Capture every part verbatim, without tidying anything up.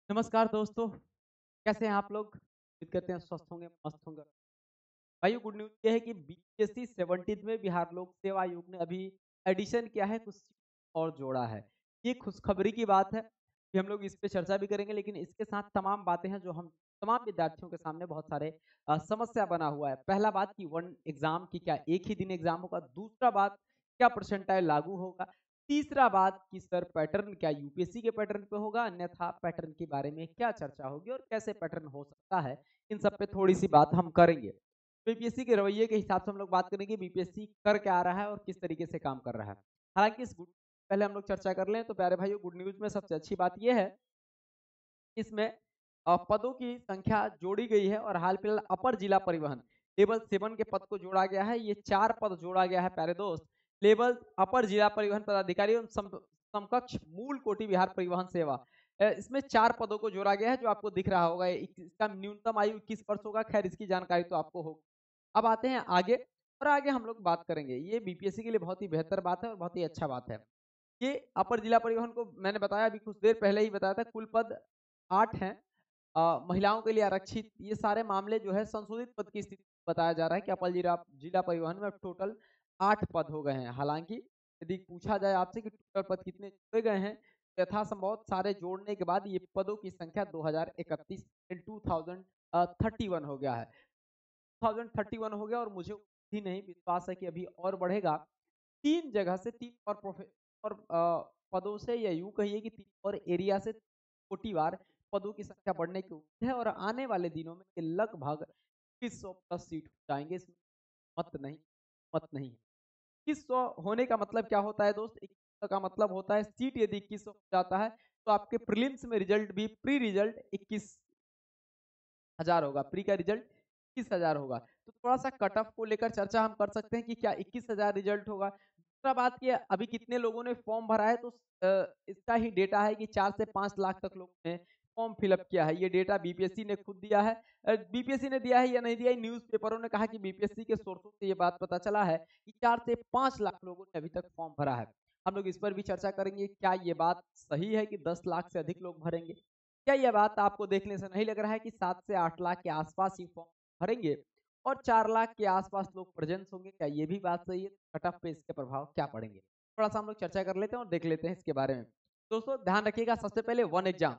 नमस्कार दोस्तों, कैसे हैं आप लोग? उम्मीद करते हैं स्वस्थ होंगे, मस्त होंगे। भाइयों गुड न्यूज़ ये है कि बीपीएससी सेवंटीथवें बिहार लोक सेवा आयोग ने अभी एडिशन किया है, कुछ और जोड़ा है। ये खुशखबरी की बात है कि हम लोग इस पे चर्चा भी करेंगे, लेकिन इसके साथ तमाम बातें हैं जो हम तमाम विद्यार्थियों के सामने बहुत सारे अ, समस्या बना हुआ है। पहला बात कि वन एग्ज़ाम की क्या एक ही दिन एग्ज़ाम होगा? दूसरा बात, क्या परसेंटाइल लागू होगा? तीसरा बात कि सर पैटर्न क्या यूपीएससी के पैटर्न पे होगा, अन्यथा पैटर्न के बारे में क्या चर्चा होगी और कैसे पैटर्न हो सकता है? इन सब पे थोड़ी-सी बात हम करेंगे। बीपीएससी के रवैये के हिसाब से हम लोग बात करेंगे बीपीएससी कर क्या रहा है और किस तरीके से काम कर रहा है। हालाँकि इस गुड पहले हम लोग चर्चा कर लें तो प्यारे भाइयों गुड न्यूज़ में सबसे अच्छी बात ये है, इसमें अ, पदों की संख्या जोड़ी गई है और हाल-फिलहाल अपर जिला परिवहन लेवल सेवन के पद को जोड़ा गया है। ये चार पद जोड़ा गया है प्यारे दोस्त। लेवल अपर जिला परिवहन पदाधिकारी एवं सम समकक्ष मूल कोटि बिहार परिवहन सेवा। अ, इसमें चार पदों को जोड़ा गया है जो आपको दिख रहा होगा। इक इसका न्यूनतम आयु इक्कीस वर्ष होगा, खैर इसकी जानकारी तो आपको होगी। अब आते हैं आगे और आगे हम लोग बात करेंगे। ये बीपीएससी के लिए बहुत ही बेहतर बात है और बहुत ही अच्छा बात है। ये अपर जिला परिवहन को मैंने बताया अभी कुछ देर पहले ही बताया था, कुल पद आठ हैं। अ, महिलाओं के लिए आरक्षित ये सारे मामले जो है संशोधित पद की स्थिति बताया जा रहा है कि अपर जिला जिला परिवहन में अब टोटल आठ पद हो गए हैं। हालाँकि यदि पूछा जाए आपसे कि टोटल पद कितने जोड़े गए हैं, तो यथासंभव सारे जोड़ने के बाद ये पदों की संख्या दो हज़ार इकतीस इन two thousand uh, thirty one हो गया है। टू थाउज़ेंड थर्टी वन हो गया और मुझे भी नहीं विश्वास है कि अभी और बढ़ेगा। तीन जगह से तीन और प्रोफे और अ, पदों से या यूँ कहिए कि तीन और एरिया से कोटिवार पदों की संख्या बढ़ने की उम्मीद है और आने वाले दिनों में ये लगभग इक्कीस सौ प्लस सीट हो जाएँगे, इसमें मत नहीं मत नहीं है। इक्कीस सौ होने का मतलब क्या होता है दोस्त? इक्कीस सौ का मतलब होता है सीट यदि इक्कीस सौ हो जाता है, तो आपके प्रीलिम्स में रिजल्ट भी प्री रिजल्ट इक्कीस हज़ार होगा, प्री का रिजल्ट इक्कीस हज़ार होगा। तो थोड़ा-सा कट ऑफ को लेकर चर्चा हम कर सकते हैं कि क्या इक्कीस हज़ार रिजल्ट होगा? दूसरा बात कि अभी कितने लोगों ने फॉर्म भरा है, तो अ, इसका ही डेटा है कि चार से पाँच लाख तक लोगों ने फॉर्म फिल अप किया है। ये डेटा बीपीएससी ने खुद दिया है। अ, बीपीएससी ने दिया है या नहीं दिया है, न्यूज़पेपरों ने कहा कि बीपीएससी के सोर्सों से ये बात पता चला है कि चार से पाँच लाख लोगों ने अभी तक फॉर्म भरा है। हम लोग इस पर भी चर्चा करेंगे, क्या ये बात सही है कि दस लाख से अधिक लोग भरेंगे? क्या यह बात आपको देखने से नहीं लग रहा है कि सात से आठ लाख के आसपास ही फॉर्म भरेंगे और चार लाख के आसपास लोग प्रेजेंस होंगे? क्या ये भी बात सही है? कट ऑफ पे इसके प्रभाव क्या पड़ेंगे? थोड़ा-सा हम लोग चर्चा कर लेते हैं और देख लेते हैं इसके बारे में। दोस्तों ध्यान रखिएगा, सबसे पहले वन एग्ज़ाम।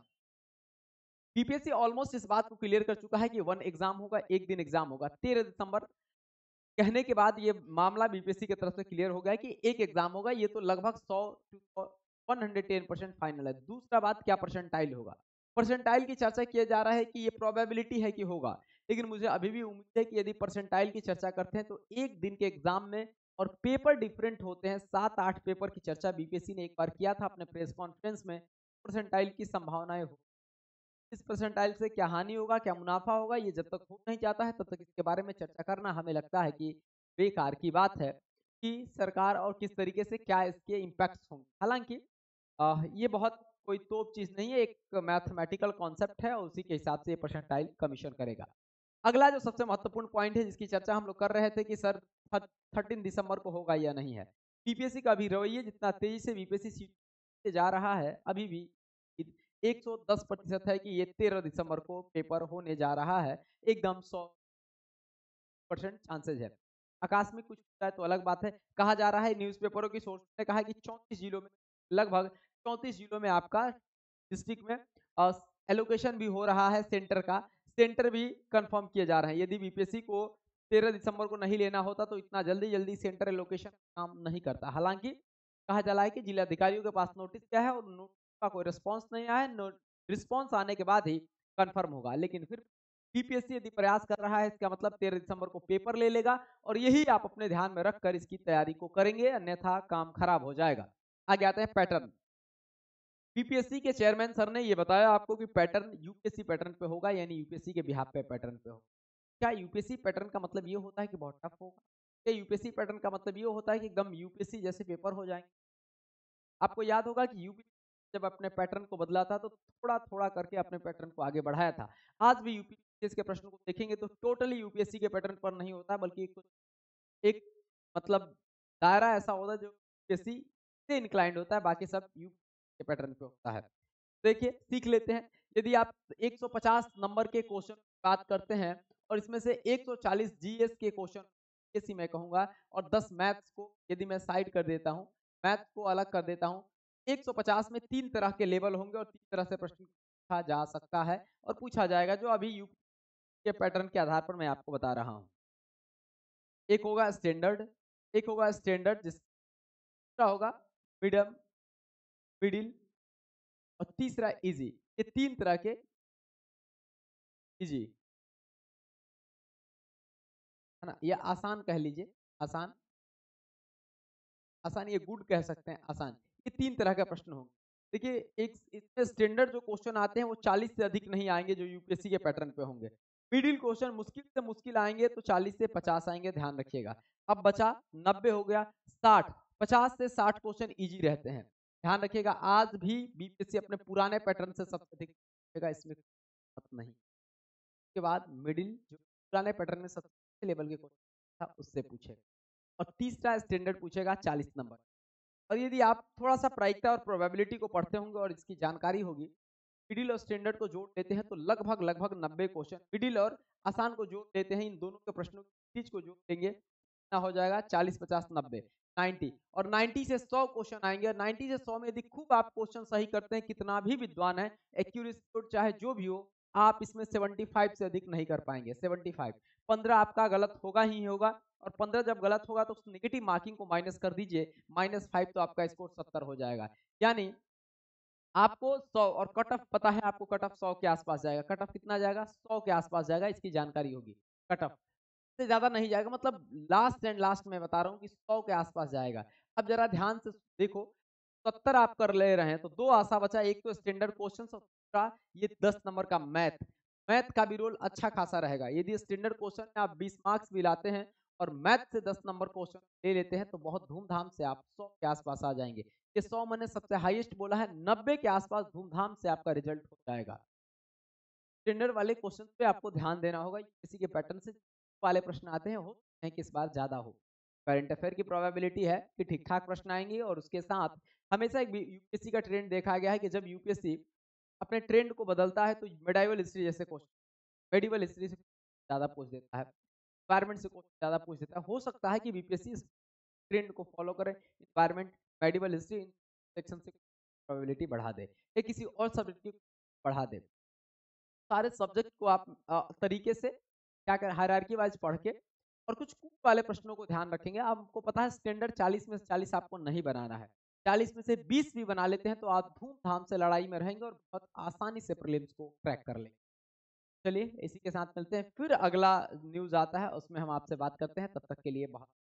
बीपीएससी ऑलमोस्ट इस बात को क्लियर कर चुका है कि वन एग्ज़ाम होगा, एक दिन एग्ज़ाम होगा। तेरह दिसंबर कहने के बाद ये मामला बीपीएससी की तरफ से क्लियर हो गया है कि एक एग्ज़ाम होगा, ये तो लगभग सौ to one hundred ten percent final है। दूसरा बात, क्या परसेंटाइल होगा? परसेंटाइल की चर्चा किया जा रहा है कि ये प्रोबेबिलिटी है कि होगा, लेकिन मुझे अभी भी उम्मीद है कि यदि परसेंटाइल की चर्चा करते हैं तो एक दिन के एग्ज़ाम में और पेपर डिफरेंट होते हैं, सात आठ पेपर की चर्चा बीपीएससी ने एक बार किया था अपने प्रेस कॉन्फ्रेंस में, परसेंटाइल की संभावनाएँ हो इस परसेंटाइल से क्या हानि होगा, क्या मुनाफ़ा होगा, ये जब तक हो नहीं जाता है, तब तक इसके बारे में चर्चा करना हमें लगता है कि बेकार की बात है कि सरकार और किस तरीके से क्या इसके इम्पैक्ट्स होंगे। हालाँकि अ, ये बहुत कोई तोप चीज़ नहीं है, एक मैथमेटिकल कॉन्सेप्ट है और उसी के हिसाब से ये परसेंटाइल कमीशन करेगा। अगला जो सबसे महत्वपूर्ण पॉइंट है जिसकी चर्चा हम लोग कर रहे थे कि सर थ थर्टीन दिसंबर को होगा या नहीं है। बीपीएससी का अभी रवैया जितना तेज़ी से बीपीएससी सीट से जा रहा है, अभी भी एक सौ दस प्रतिशत है कि ये तेरह दिसंबर को पेपर होने जा रहा है। एकदम सौ परसेंट चांसेज़ है। आकस्मिक कुछ होता है तो अलग बात है। कहा जा रहा है, न्यूज़पेपरों की सोर्स ने कहा है कि चौंतीस जिलों में लगभग चौंतीस जिलों में आपका डिस्ट्रिक्ट में अ, एलोकेशन भी हो रहा है सेंटर का। सेंटर भी कन्फर्म किए जा रहे हैं। यदि बीपीएससी को तेरह दिसंबर को नहीं लेना होता तो इतना जल्दी-जल्दी सेंटर एलोकेशन काम नहीं करता। हालाँकि कहा जा रहा है कि जिलाधिकारियों के पास नोटिस गया है और नोटिस का कोई रिस्पॉन्स नहीं आया है। नो रिस्पॉन्स आने के बाद ही कन्फर्म होगा। लेकिन फिर बीपीएससी यदि प्रयास कर रहा है, इसका मतलब तेरह दिसंबर को पेपर ले लेगा और यही आप अपने ध्यान में रखकर इसकी तैयारी को करेंगे, अन्यथा काम खराब हो जाएगा। आगे आते हैं पैटर्न। बीपीएससी के चेयरमैन सर ने ये बताया आपको कि पैटर्न यूपीएससी पैटर्न पे होगा, यानी यूपीएससी के बिहाफ पे पैटर्न पे होगा। क्या यूपीएससी पैटर्न का मतलब ये होता है कि बहुत टफ होगा? क्या यूपीएससी पैटर्न का मतलब ये होता है कि एकदम यूपीएससी जैसे पेपर हो जाएँगे? आपको याद होगा कि यूपी जब अपने पैटर्न को बदला था तो थोड़ा-थोड़ा करके अपने पैटर्न को आगे बढ़ाया था। आज भी यूपीएससी के प्रश्नों को देखेंगे तो टोटली यूपीएससी के पैटर्न पर नहीं होता है, बल्कि एक एक मतलब दायरा ऐसा होता है जो यूपीएससी से इंक्लाइंड होता है, बाकी सब यूपी के पैटर्न पे होता है। देखिए, सीख लेते हैं। यदि आप एक सौ पचास नंबर के क्वेश्चन की बात करते हैं और इसमें से एक सौ चालीस जीएस के क्वेश्चन ऐसी मैं कहूँगा और दस मैथ्स को यदि मैं साइड कर देता हूँ, मैथ्स को अलग कर देता हूँ, एक सौ पचास में तीन तरह के लेवल होंगे और तीन तरह से प्रश्न पूछा जा सकता है और पूछा जाएगा जो अभी यूपी के पैटर्न के आधार पर मैं आपको बता रहा हूँ। एक होगा स्टैंडर्ड, एक होगा स्टैंडर्ड जिसका होगा मीडियम, मिडिल और तीसरा इजी। ये तीन तरह के इजी है ना, ये आसान कह लीजिए, आसान आसान ये गुड कह सकते हैं, आसान। ये तीन तरह का प्रश्न होंगे। देखिए एक इसमें स्टैंडर्ड जो क्वेश्चन आते हैं वो चालीस से अधिक नहीं आएंगे जो यूपीएससी के पैटर्न पे होंगे। मिडिल क्वेश्चन मुश्किल से मुश्किल आएंगे तो चालीस से पचास आएंगे, ध्यान रखिएगा। अब बचा नब्बे हो गया, साठ, पचास से साठ क्वेश्चन इजी रहते हैं। ध्यान रखिएगा आज भी बीपीएससी अपने पुराने पैटर्न से सबसे अधिक इसमें नहीं। उसके बाद मिडिल जो पुराने पैटर्न में सबसे लेवल के क्वेश्चन था उससे पूछेगा और तीसरा स्टैंडर्ड पूछेगा चालीस नंबर। और यदि आप थोड़ा सा प्रायिकता और प्रोबेबिलिटी को पढ़ते होंगे और इसकी जानकारी होगी, मिडिल और स्टैंडर्ड को जोड़ देते हैं तो लगभग लगभग नब्बे क्वेश्चन, मिडिल और आसान को जोड़ देते हैं, इन दोनों के प्रश्नों चीज को जोड़ देंगे कितना हो जाएगा, चालीस पचास नब्बे नब्बे और नब्बे से सौ क्वेश्चन आएंगे और नब्बे से सौ में यदि खूब आप क्वेश्चन सही करते हैं, कितना भी विद्वान है, एक्यूरेसी चाहे जो भी हो, आप इसमें पचहत्तर से अधिक नहीं कर पाएंगे। पचहत्तर, पंद्रह आपका गलत होगा ही होगा और पंद्रह जब गलत होगा तो उस नेगेटिव मार्किंग को माइनस कर दीजिए, माइनस फाइव तो आपका स्कोर सत्तर हो जाएगा। यानी आपको सौ और कट ऑफ पता है, आपको कट ऑफ सौ के आसपास जाएगा। कट ऑफ कितना जाएगा, सौ के आसपास जाएगा, इसकी जानकारी होगी। कट ऑफ से ज्यादा नहीं जाएगा, मतलब लास्ट एंड लास्ट में बता रहा हूँ कि सौ के आसपास जाएगा। अब जरा ध्यान से देखो, सत्तर आप कर ले रहे हैं तो दो आशा बचा, एक तो स्टैंडर्ड क्वेश्चन का ये दस नंबर का मैथ, मैथ का भी रोल अच्छा खासा रहेगा। यदि स्टैंडर्ड क्वेश्चन में आप बीस मार्क्स भी लाते हैं और मैथ से दस नंबर क्वेश्चन ले लेते हैं तो बहुत धूमधाम से आप सौ के आसपास आ जाएंगे। ये सौ मैंने सबसे हाईएस्ट बोला है, नब्बे के आसपास धूमधाम से आपका रिजल्ट हो जाएगा। स्टैंडर्ड वाले क्वेश्चन पे आपको ध्यान देना होगा, किसी के पैटर्न से वाले प्रश्न आते हैं, हो हैं कि इस बार ज्यादा हो। करंट अफेयर की प्रोबेबिलिटी है कि ठीक ठाक प्रश्न आएंगे और उसके साथ हमेशा एक यूपीएससी का ट्रेंड देखा गया है कि जब यूपीएससी अपने ट्रेंड को बदलता है तो मेडाइवल हिस्ट्री जैसे क्वेश्चन, मेडिवल हिस्ट्री से ज्यादा पूछ देता है, एनवायरमेंट से क्वेश्चन ज्यादा पूछ देता है। हो सकता है कि बीपीएससी इस ट्रेंड को फॉलो करे, एनवायरमेंट, मेडिवल हिस्ट्री सेक्शन से प्रोबेबिलिटी बढ़ा दे या किसी और सब्जेक्ट की बढ़ा दे। सारे सब्जेक्ट को आप अ, तरीके से क्या कर हायरार्की वाइज पढ़ के और कुछ कुछ वाले प्रश्नों को ध्यान रखेंगे। आपको पता है स्टैंडर्ड चालीस में से चालीस आपको नहीं बनाना है, चालीस में से बीस भी बना लेते हैं तो आप धूमधाम से लड़ाई में रहेंगे और बहुत आसानी से प्रीलिम्स को क्रैक कर लेंगे। चलिए इसी के साथ मिलते हैं, फिर अगला न्यूज आता है उसमें हम आपसे बात करते हैं, तब तक के लिए बहुत